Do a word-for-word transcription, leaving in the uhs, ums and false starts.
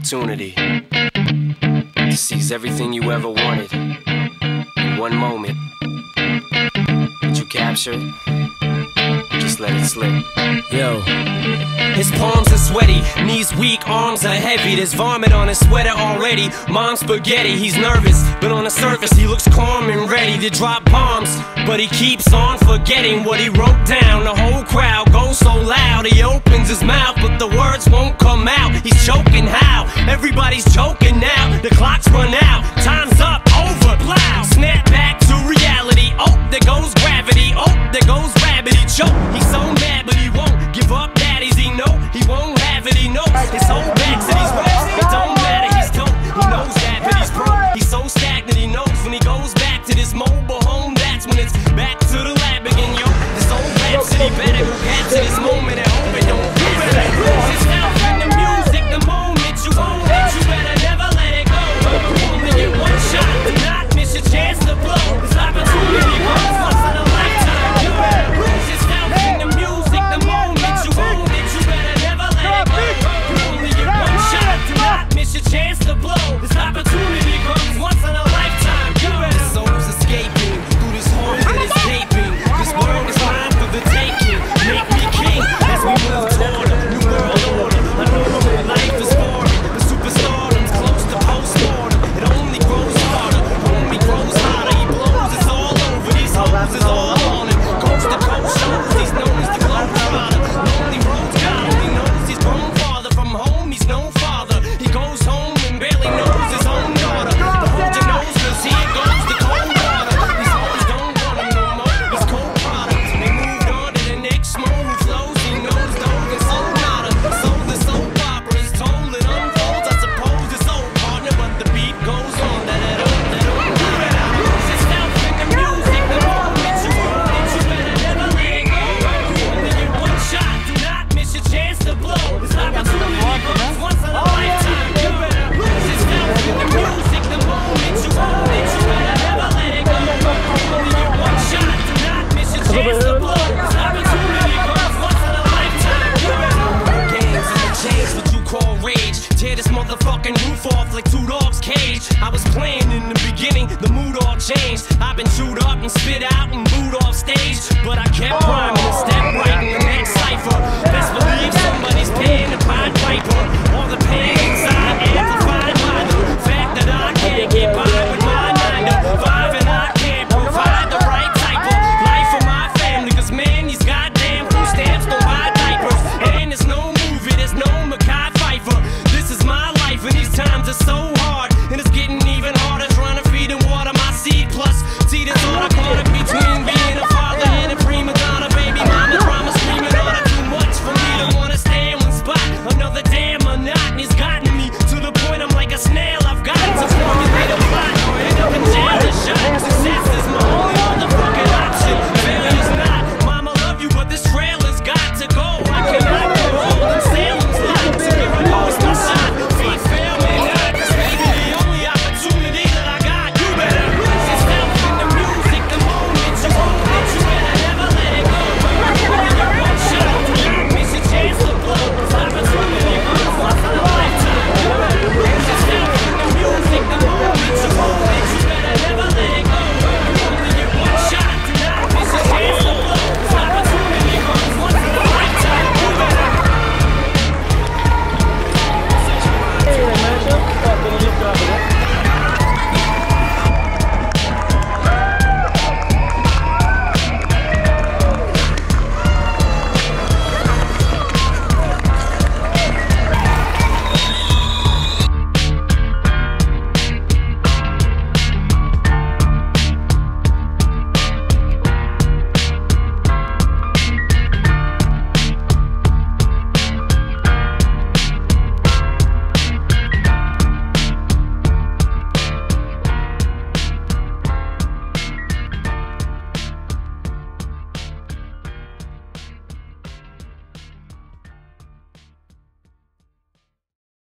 opportunity to seize everything you ever wanted in one moment. Did you capture it? Just let it slip. Yo. His palms are sweaty, knees weak, arms are heavy. There's vomit on his sweater already. Mom's spaghetti, he's nervous, but on the surface he looks calm and ready to drop bombs. But he keeps on forgetting what he wrote down. The whole crowd goes so loud, he opens his mouth, but the words won't come out. He's choking how? Everybody's choking now. The clock's run out, time's up, over, plow. Snap back to reality, oh, there goes gravity. Oh, there goes rabbit, he choke. He's so mad, but he won't give up. Daddies, he know he won't have it, he knows his whole back to these raps. It don't matter, he's dope, he knows that, but he's broke. He's so stagnant, he knows when he goes back to this mobile home, that's when it's back to the lab again, yo. This old rhapsody better go back to this moment and hope it don't do it. Lose yourself in the music, the moment you own it, you better never let it go. You only get one shot, do not miss your chance to blow. This opportunity comes once in a lifetime. You better lose yourself in the music, the moment you own it, you better never let it go. You only get one shot, do not miss your chance to blow. This opportunity comes once in a lifetime. You better. The soul's escaping through this hole that is gaping. This world is mine for the taking. Make me king as we move toward a new world order. I know what life is for. The superstardom's close to postmortem. It only grows harder, only grows hotter. He blows, it's all over. These hoes is all on him. Coast to coast shows, he's known as the globetrotter. Lonely roads got him, he knows he's grown farther from home. He's no father. He goes home and barely knows his own daughter. But hold your nose, cause here goes the cold water. These hoes don't want him no more. He's cold product. They moved on to the next smooth flows. He knows dog and soul nada. So the soap opera is told, it unfolds. I suppose it's old partner, but the beat goes on. That it up, that up. You better lose yourself in the music. The moment you own it, you better never let it go. You only get one shot, do not miss your chance to blow. This opportunity comes once in a lifetime. You better lose yourself in the music. The moment you own it, you better never let it go. You only get one shot, do not miss your chance to blow. This opportunity comes once in a lifetime. You better. Games in the chains, what you call rage. Tear this motherfucking roof off like two dogs' cage. I was playing in the beginning, the mood all changed. I've been chewed up and spit out and booed off stage, but I kept rhyming.